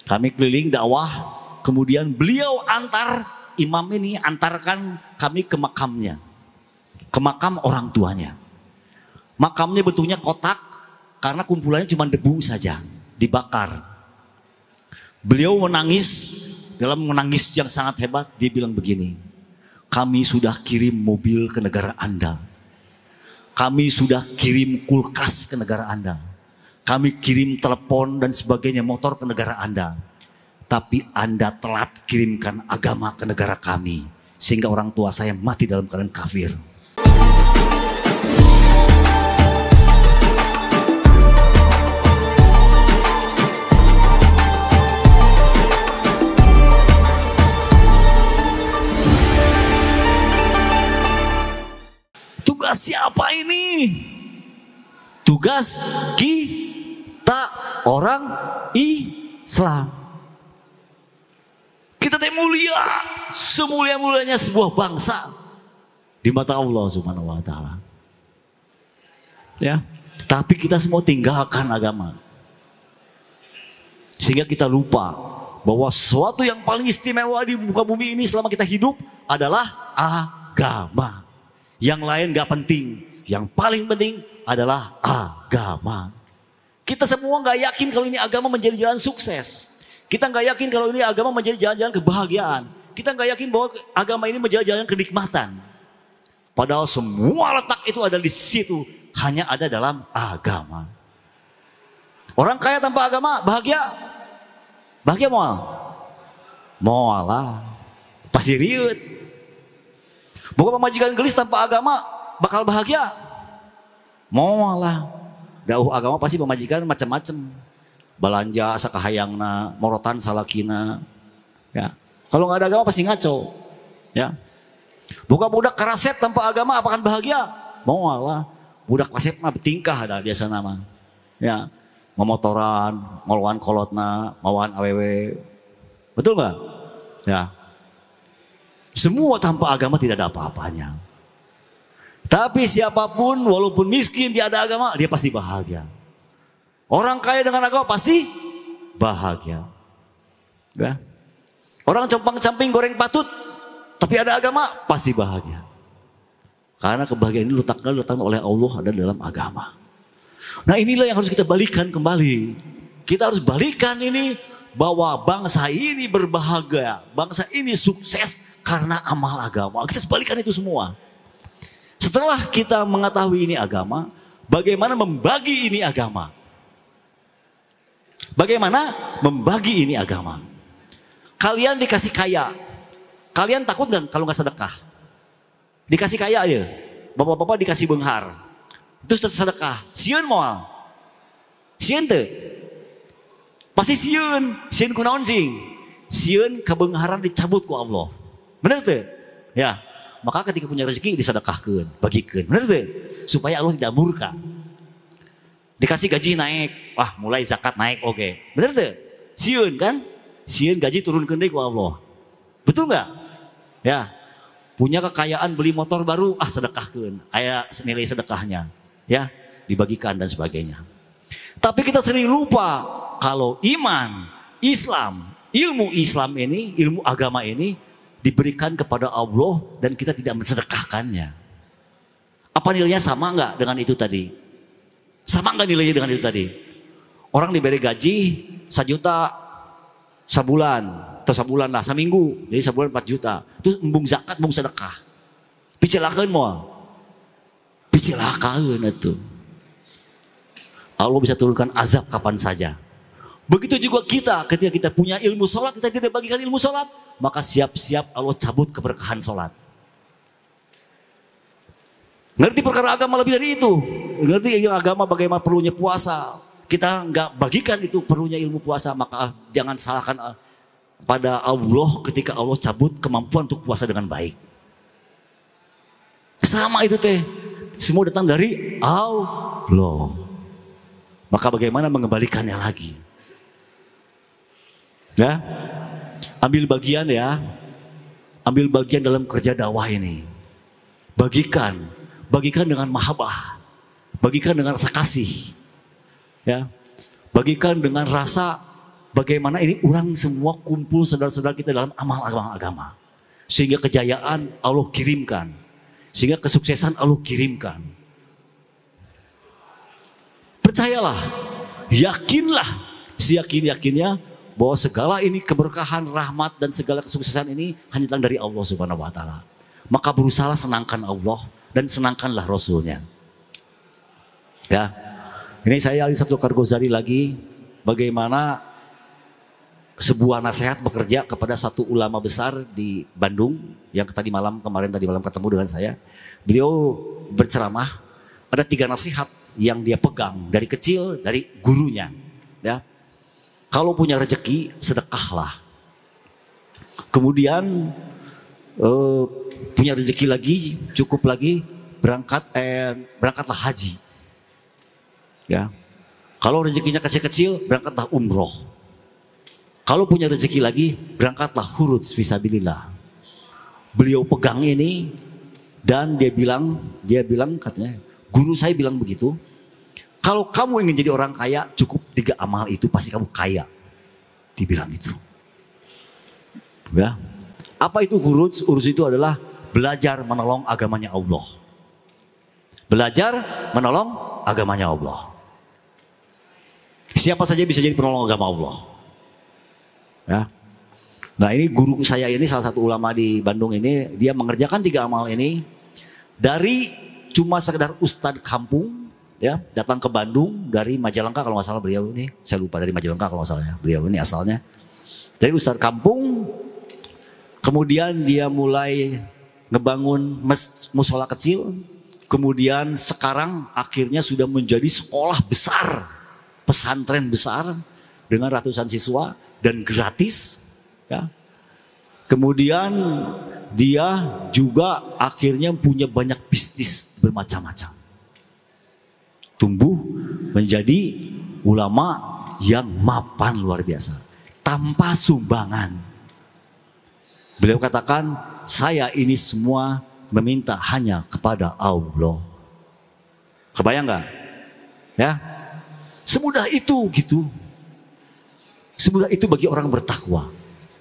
Kami keliling dakwah, kemudian beliau imam ini antarkan kami ke makamnya. Ke makam orang tuanya. Makamnya bentuknya kotak karena kumpulannya cuma debu saja, dibakar. Beliau menangis, dalam menangis yang sangat hebat, dia bilang begini, kami sudah kirim mobil ke negara Anda. Kami sudah kirim kulkas ke negara Anda. Kami kirim telepon dan sebagainya, motor ke negara Anda. Tapi Anda telat kirimkan agama ke negara kami. Sehingga orang tua saya mati dalam keadaan kafir. Tugas siapa ini? Tugas kita orang Islam. Kita teh mulia, semulia-mulianya sebuah bangsa di mata Allah Subhanahu wa taala. Ya, tapi kita semua tinggalkan agama. Sehingga kita lupa bahwa sesuatu yang paling istimewa di muka bumi ini selama kita hidup adalah agama. Yang lain gak penting, yang paling penting adalah agama. Kita semua gak yakin kalau ini agama menjadi jalan sukses. Kita gak yakin kalau ini agama menjadi jalan-jalan kebahagiaan. Kita gak yakin bahwa agama ini menjadi jalan kenikmatan. Padahal semua letak itu ada di situ, hanya ada dalam agama. Orang kaya tanpa agama bahagia? Bahagia moal? Moal lah, pasti riut. Bukan pemajikan gelis tanpa agama bakal bahagia? Moal lah. Dauh agama pasti pemajikan macam-macam. Balanja sakahayangna, morotan salakina. Ya. Kalau nggak ada agama pasti ngaco. Ya. Bukan budak karaset tanpa agama apakah bahagia? Moal lah. Budak kasep mah betingkah ada biasa nama. Ya. Memotoran, ngolawan kolotna, mawan awewe. Betul nggak? Ya. Semua tanpa agama tidak ada apa-apanya. Tapi siapapun walaupun miskin dia ada agama, dia pasti bahagia. Orang kaya dengan agama pasti bahagia. Ya. Orang compang-camping goreng patut, tapi ada agama pasti bahagia. Karena kebahagiaan ini letakkan oleh Allah ada dalam agama. Nah inilah yang harus kita balikan kembali. Kita harus balikan ini bahwa bangsa ini berbahagia, bangsa ini sukses karena amal agama. Kita harus balikan itu semua. Setelah kita mengetahui ini agama, bagaimana membagi ini agama? Bagaimana membagi ini agama? Kalian dikasih kaya, kalian takut gak kalau gak sedekah? Dikasih kaya aja, bapak-bapak dikasih benghar, itu sedekah. Sieun moal, sieun teu? Pasti sieun kunaon sing? Sieun kebengharan dicabut ku Allah. Bener teu? Ya, maka ketika punya rezeki disedekahkeun, bagikeun. Bener teu? Supaya Allah tidak murka. Dikasih gaji naik, wah mulai zakat naik, oke. Bener tuh? Sieun kan? Sieun gaji turunkeun deui ku Allah. Betul nggak? Ya. Punya kekayaan beli motor baru, sedekahkeun. Aya nilai sedekahnya. Ya, dibagikan dan sebagainya. Tapi kita sering lupa kalau iman, Islam, ilmu Islam ini, ilmu agama ini diberikan kepada Allah dan kita tidak mensedekahkannya. Apa nilainya sama nggak dengan itu tadi? Sama nggak nilainya dengan itu tadi? Orang diberi gaji 1 juta sebulan atau sebulan lah, seminggu, jadi sebulan 4 juta. Itu embung zakat, embung sedekah. Picelakeun moal. Picelakeun itu. Allah bisa turunkan azab kapan saja. Begitu juga kita, ketika kita punya ilmu sholat, kita tidak bagikan ilmu sholat, maka siap-siap Allah cabut keberkahan sholat. Ngerti perkara agama lebih dari itu. Ngerti agama bagaimana perlunya puasa. Kita nggak bagikan itu perlunya ilmu puasa. Maka jangan salahkan pada Allah ketika Allah cabut kemampuan untuk puasa dengan baik. Sama itu teh. Semua datang dari Allah. Maka bagaimana mengembalikannya lagi. Ya, ambil bagian ya. Ambil bagian dalam kerja dakwah ini. Bagikan dengan mahabbah. Bagikan dengan rasa kasih. Ya. Bagikan dengan rasa bagaimana ini orang semua kumpul saudara-saudara kita dalam amal agama. Sehingga kejayaan Allah kirimkan. Sehingga kesuksesan Allah kirimkan. Percayalah, yakinlah, seyakin-yakinnya bahwa segala ini keberkahan, rahmat dan segala kesuksesan ini hanya datang dari Allah Subhanahu wa taala. Maka berusahalah senangkan Allah dan senangkanlah Rasulnya. Ya. Ini saya Ali Sabtu Kargozari lagi bagaimana sebuah nasihat bekerja kepada satu ulama besar di Bandung yang tadi malam ketemu dengan saya. Beliau berceramah, ada 3 nasihat yang dia pegang dari kecil dari gurunya. Ya, kalau punya rezeki sedekahlah. Kemudian punya rezeki lagi, cukup lagi, berangkatlah haji. Ya, kalau rezekinya kecil-kecil berangkatlah umroh. Kalau punya rezeki lagi, berangkatlah hurud fisabilillah. Beliau pegang ini dan dia bilang katanya, guru saya bilang begitu. Kalau kamu ingin jadi orang kaya, cukup 3 amal itu pasti kamu kaya. Dibilang itu. Ya. Apa itu hurud? Hurud itu adalah belajar menolong agamanya Allah. Belajar menolong agamanya Allah. Siapa saja bisa jadi penolong agama Allah. Ya. Nah ini guru saya ini salah satu ulama di Bandung ini, dia mengerjakan 3 amal ini dari cuma sekedar ustadz kampung, ya, datang ke Bandung dari Majalengka kalau nggak salah beliau ini, saya lupa dari Majalengka kalau nggak salah ya, beliau ini asalnya dari ustadz kampung, kemudian dia mulai ngebangun musola kecil, kemudian sekarang akhirnya sudah menjadi sekolah besar, pesantren besar dengan ratusan siswa dan gratis, ya. Kemudian dia juga akhirnya punya banyak bisnis bermacam-macam. Tumbuh menjadi ulama yang mapan luar biasa, tanpa sumbangan. Beliau katakan, saya ini semua meminta hanya kepada Allah. Kebayang nggak? Ya, semudah itu gitu. Semudah itu bagi orang bertakwa.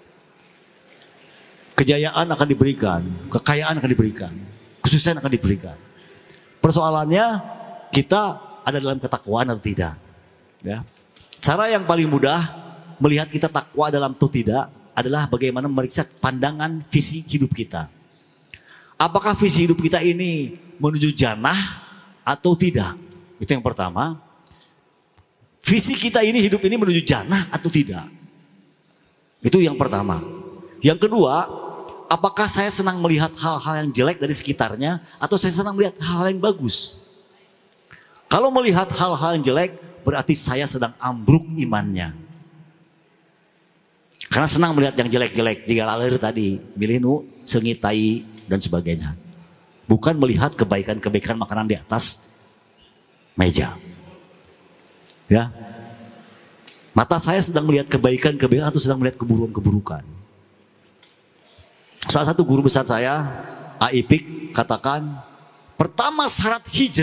Kejayaan akan diberikan, kekayaan akan diberikan, kesuksesan akan diberikan. Persoalannya kita ada dalam ketakwaan atau tidak. Ya. Cara yang paling mudah melihat kita takwa dalam atau tidak adalah bagaimana memeriksa pandangan visi hidup kita. Apakah visi hidup kita ini menuju jannah atau tidak? Itu yang pertama. Visi kita ini, hidup ini menuju jannah atau tidak? Itu yang pertama. Yang kedua, apakah saya senang melihat hal-hal yang jelek dari sekitarnya atau saya senang melihat hal-hal yang bagus? Kalau melihat hal-hal yang jelek, berarti saya sedang ambruk imannya. Karena senang melihat yang jelek-jelek, jika lalir tadi, milih sengitai dan sebagainya. Bukan melihat kebaikan-kebaikan makanan di atas meja. Ya, mata saya sedang melihat kebaikan-kebaikan atau sedang melihat keburukan-keburukan. Salah satu guru besar saya, Aipik, katakan, pertama syarat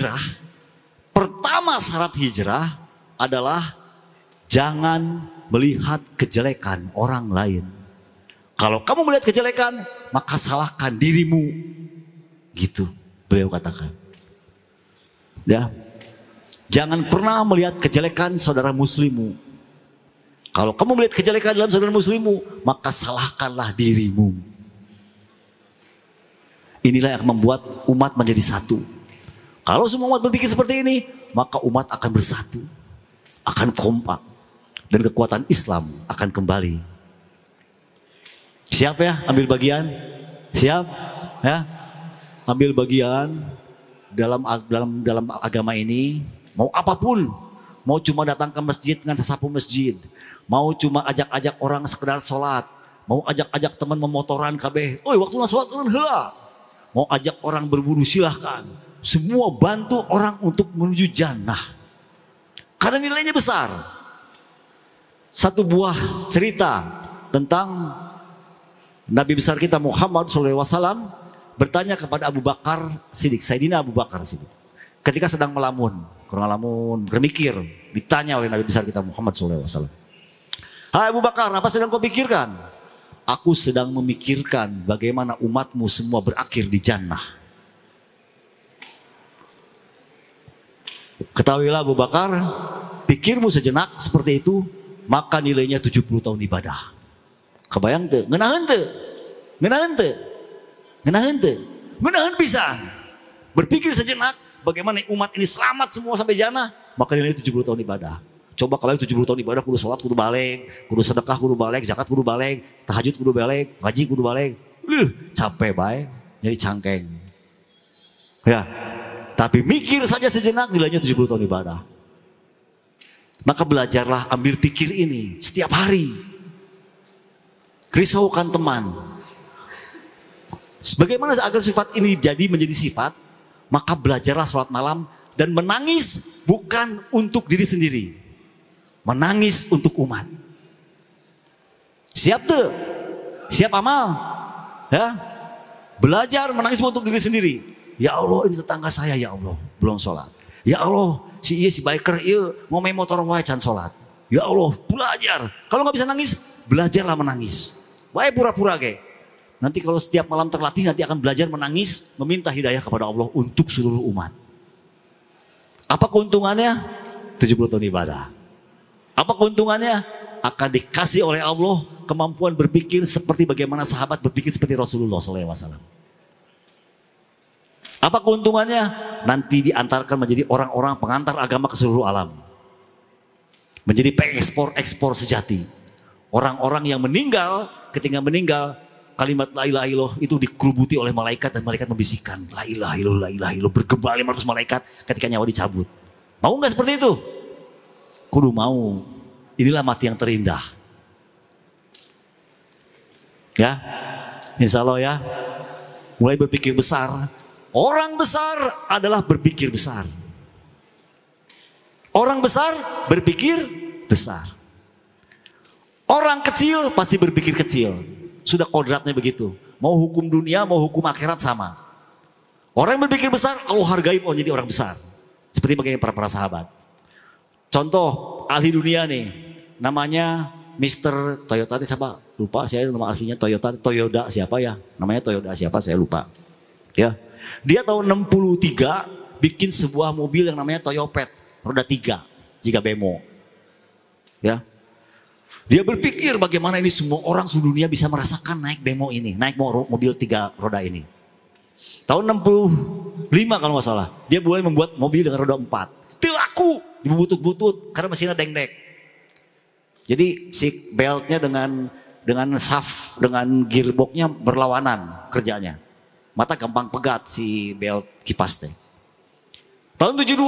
hijrah adalah jangan melihat kejelekan orang lain. Kalau kamu melihat kejelekan, maka salahkan dirimu. Gitu, beliau katakan. Ya. Jangan pernah melihat kejelekan saudara muslimmu. Kalau kamu melihat kejelekan dalam saudara muslimmu, maka salahkanlah dirimu. Inilah yang membuat umat menjadi satu. Kalau semua umat berpikir seperti ini, maka umat akan bersatu, akan kompak, dan kekuatan Islam akan kembali. Siap ya, ambil bagian? Siap? Ya, ambil bagian dalam agama ini. Mau apapun, mau cuma datang ke masjid dengan sasapu masjid, mau cuma ajak-ajak orang sekedar sholat, mau ajak-ajak teman memotoran kabeh, oi waktu sholat urun heula. Mau ajak orang berburu silahkan. Semua bantu orang untuk menuju jannah. Karena nilainya besar. Satu buah cerita tentang Nabi besar kita Muhammad SAW bertanya kepada Abu Bakar Siddiq, Sayyidina Abu Bakar Siddiq. Ketika sedang melamun, bermikir, ditanya oleh Nabi besar kita Muhammad SAW. Hai Abu Bakar, apa sedang kau pikirkan? Aku sedang memikirkan bagaimana umatmu semua berakhir di jannah. Ketahuilah Abu Bakar, pikirmu sejenak seperti itu, maka nilainya 70 tahun ibadah. Kebayang tuh, ngenahan tuh, ngenahan tuh, ngenahan tuh, ngenahan pisan. Berpikir sejenak, bagaimana umat ini selamat semua sampai jannah, maka nilainya 70 tahun ibadah. Coba kalau 70 tahun ibadah, kudu sholat, kudu balik, kudu sedekah, kudu balik, zakat, kudu balik, tahajud, kudu balik, ngaji, kudu balik. Capek baik, jadi cangkeng. Ya, tapi mikir saja sejenak nilainya 70 tahun ibadah. Maka belajarlah ambil pikir ini setiap hari. Risaukan teman. Bagaimana agar sifat ini menjadi sifat? Maka belajarlah sholat malam dan menangis bukan untuk diri sendiri. Menangis untuk umat. Siap tuh? Siap amal? Ya? Belajar menangis untuk diri sendiri. Ya Allah, ini tetangga saya, ya Allah, belum sholat. Ya Allah, si biker mau main motor wae can sholat. Ya Allah, belajar. Kalau nggak bisa nangis, belajarlah menangis. Wae pura-pura ke. Nanti kalau setiap malam terlatih, nanti akan belajar menangis, meminta hidayah kepada Allah untuk seluruh umat. Apa keuntungannya? 70 tahun ibadah. Apa keuntungannya? Akan dikasih oleh Allah kemampuan berpikir seperti bagaimana sahabat berpikir seperti Rasulullah SAW. Apa keuntungannya? Nanti diantarkan menjadi orang-orang pengantar agama ke seluruh alam. Menjadi pengekspor sejati. Orang-orang yang meninggal, ketika meninggal, kalimat la ilaha illallah itu dikerubuti oleh malaikat dan malaikat membisikkan la ilaha illallah, la ilaha illallah, bergema 500 malaikat ketika nyawa dicabut. Mau nggak seperti itu? Kudu mau. Inilah mati yang terindah. Ya, insya Allah ya. Mulai berpikir besar. Orang besar adalah berpikir besar. Orang besar berpikir besar. Orang kecil pasti berpikir kecil. Sudah kodratnya begitu. Mau hukum dunia, mau hukum akhirat sama. Orang yang berpikir besar, Allah hargai mau jadi orang besar. Seperti bagaimana para sahabat. Contoh ahli dunia nih, namanya Mr. Toyota siapa? Lupa saya nama aslinya Toyoda siapa ya? Namanya Toyoda siapa saya lupa. Ya. Dia tahun 63 bikin sebuah mobil yang namanya Toyopet, roda 3, jika bemo. Ya. Dia berpikir bagaimana ini semua orang seluruh dunia bisa merasakan naik bemo ini, naik mobil 3 roda ini. Tahun 65 kalau nggak salah, dia mulai membuat mobil dengan roda 4. Itu laku, dibutut-butut karena mesinnya deng-deng. Jadi si beltnya dengan shaft, dengan gearboxnya berlawanan kerjanya. Mata gampang pegat si belt kipas teh. Tahun 72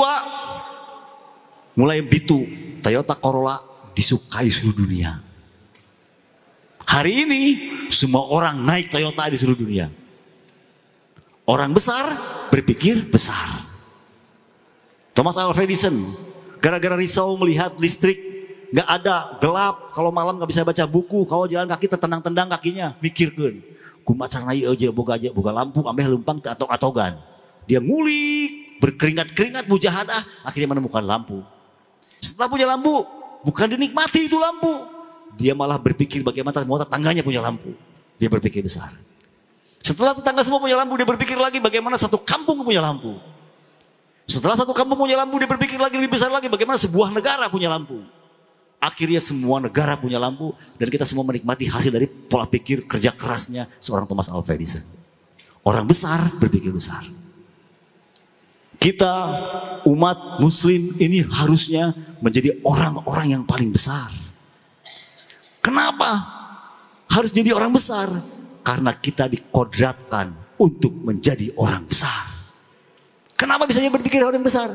mulai bitu Toyota Corolla disukai seluruh dunia. Hari ini semua orang naik Toyota di seluruh dunia. Orang besar berpikir besar. Thomas Alva Edison gara-gara risau melihat listrik nggak ada, gelap, kalau malam nggak bisa baca buku, kalau jalan kaki tertendang-tendang kakinya, mikirkan kumacarna ieu aja boga lampu ambeh lempang atok-atogan. Dia ngulik, berkeringat-keringat mujahadah, akhirnya menemukan lampu. Setelah punya lampu, bukan dinikmati itu lampu. Dia malah berpikir bagaimana semua tetangganya punya lampu. Dia berpikir besar. Setelah tetangga semua punya lampu, dia berpikir lagi bagaimana satu kampung punya lampu. Setelah satu kampung punya lampu, dia berpikir lagi lebih besar lagi bagaimana sebuah negara punya lampu. Akhirnya semua negara punya lampu dan kita semua menikmati hasil dari pola pikir kerja kerasnya seorang Thomas Alva Edison. Orang besar berpikir besar. Kita umat muslim ini harusnya menjadi orang-orang yang paling besar. Kenapa harus jadi orang besar? Karena kita dikodratkan untuk menjadi orang besar. Kenapa bisanya berpikir orang besar?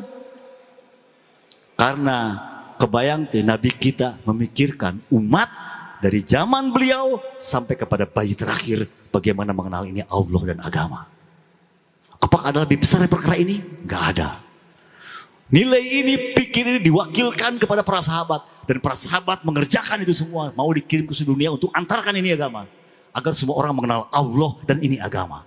Karena kebayang Nabi kita memikirkan umat dari zaman beliau sampai kepada bayi terakhir bagaimana mengenal ini Allah dan agama. Apakah ada lebih besar dari perkara ini? Gak ada. Nilai ini, pikir ini diwakilkan kepada para sahabat. Dan para sahabat mengerjakan itu semua. Mau dikirim ke seluruh dunia untuk antarkan ini agama. Agar semua orang mengenal Allah dan ini agama.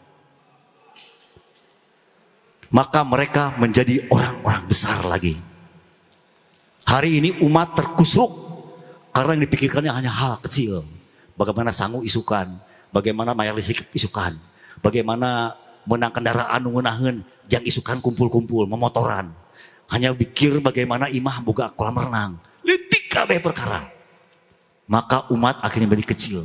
Maka mereka menjadi orang-orang besar lagi. Hari ini umat terkusruk Karena yang dipikirkannya hanya hal kecil. Bagaimana sangu isukan, bagaimana mayar listrik isukan, bagaimana menang kendaraan nungunaheun yang isukan kumpul-kumpul, memotoran. Hanya pikir bagaimana imah boga kolam renang. Leutik kabeh perkara. Maka umat akhirnya menjadi kecil.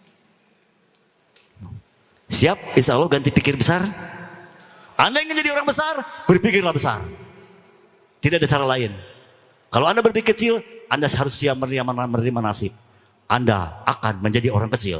Siap? Insya Allah ganti pikir besar. Anda ingin jadi orang besar, berpikirlah besar. Tidak ada cara lain. Kalau Anda berpikir kecil, Anda harus siap menerima nasib. Anda akan menjadi orang kecil.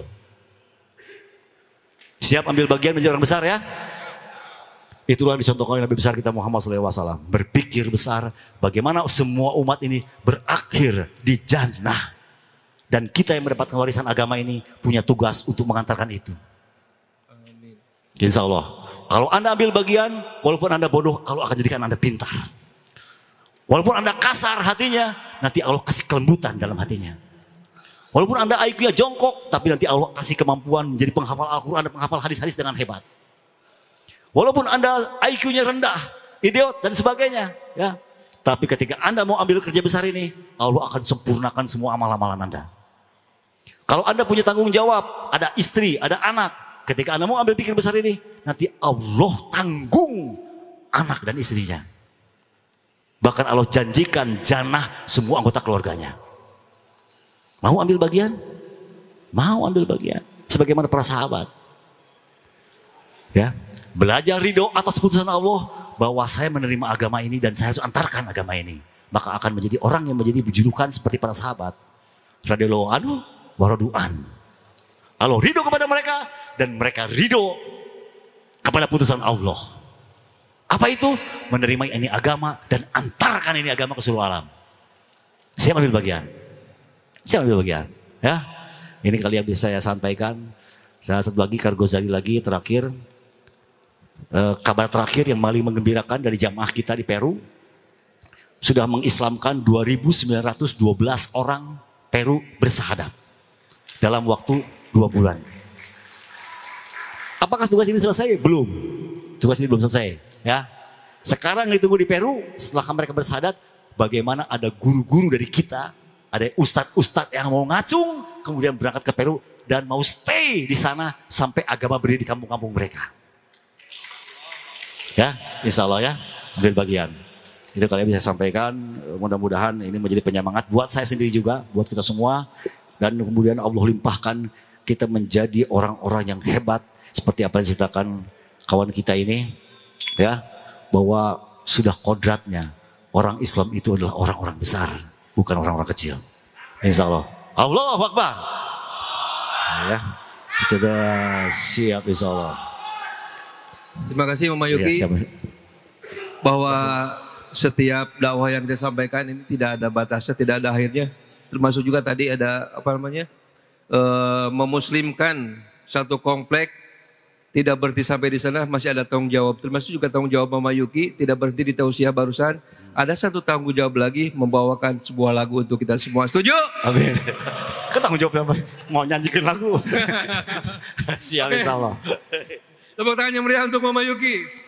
Siap ambil bagian menjadi orang besar ya? Itulah yang dicontohkan oleh Nabi besar kita Muhammad SAW. Berpikir besar bagaimana semua umat ini berakhir di jannah. Dan kita yang mendapatkan warisan agama ini punya tugas untuk mengantarkan itu. Amin. Insya Allah. Kalau Anda ambil bagian, walaupun Anda bodoh, Allah akan jadikan Anda pintar. Walaupun Anda kasar hatinya, nanti Allah kasih kelembutan dalam hatinya. Walaupun Anda IQ-nya jongkok, tapi nanti Allah kasih kemampuan menjadi penghafal Al-Quran dan penghafal hadis-hadis dengan hebat. Walaupun Anda IQ-nya rendah, idiot dan sebagainya, ya. Tapi ketika Anda mau ambil kerja besar ini, Allah akan sempurnakan semua amal-amalan Anda. Kalau Anda punya tanggung jawab, ada istri, ada anak, ketika Anda mau ambil pikir besar ini, nanti Allah tanggung anak dan istrinya. Bahkan Allah janjikan jannah semua anggota keluarganya. Mau ambil bagian? Mau ambil bagian. Sebagaimana para sahabat. Ya, belajar ridho atas putusan Allah bahwa saya menerima agama ini dan saya harus antarkan agama ini. Maka akan menjadi orang yang menjadi berjulukan seperti para sahabat. Radhiyallahu anhu wa radu'an. Allah ridho kepada mereka dan mereka ridho kepada putusan Allah. Apa itu? Menerima ini agama dan antarkan ini agama ke seluruh alam. Siapa ambil bagian? Siapa ambil bagian? Ya, ini kali yang bisa saya sampaikan. Saya satu lagi, Kargozali lagi terakhir. Kabar terakhir yang paling menggembirakan dari jamaah kita di Peru. Sudah mengislamkan 2.912 orang Peru bersahadat. Dalam waktu 2 bulan. Apakah tugas ini selesai? Belum. Tugas ini belum selesai. Ya, sekarang ditunggu di Peru setelah mereka bersahadat, bagaimana ada guru-guru dari kita, ada ustadz-ustadz yang mau ngacung, kemudian berangkat ke Peru dan mau stay di sana sampai agama berdiri di kampung-kampung mereka. Ya, insya Allah ya, ambil bagian. Itu kalian bisa sampaikan. Mudah-mudahan ini menjadi penyemangat buat saya sendiri juga, buat kita semua, dan kemudian Allah limpahkan kita menjadi orang-orang yang hebat seperti apa yang diceritakan kawan kita ini. Ya, bahwa sudah kodratnya orang Islam itu adalah orang-orang besar, bukan orang-orang kecil. Insya Allah. Allahu Akbar. Ya, itu dah siap insya Allah. Terima kasih Mama Yuki. Ya, bahwa setiap dakwah yang kita sampaikan ini tidak ada batasnya, tidak ada akhirnya. Termasuk juga tadi ada memuslimkan satu komplek. Tidak berhenti sampai di sana, masih ada tanggung jawab. Termasuk juga tanggung jawab Mama Yuki, tidak berhenti di tausiah barusan. Ada satu tanggung jawab lagi, membawakan sebuah lagu untuk kita semua. Setuju? Amin. Ketanggung jawab apa? Mau nyanyikan lagu. Siap insya Allah. Tepuk tangan yang meriah untuk Mama Yuki.